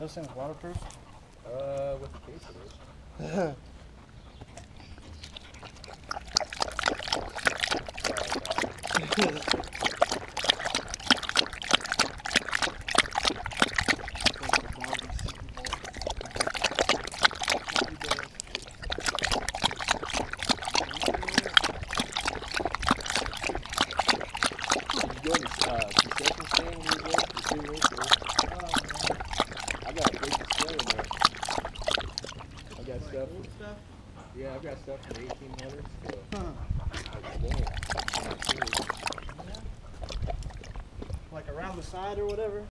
Those things waterproof? With the case it is. Yeah, I've got stuff from the 1800s. Like around the side or whatever?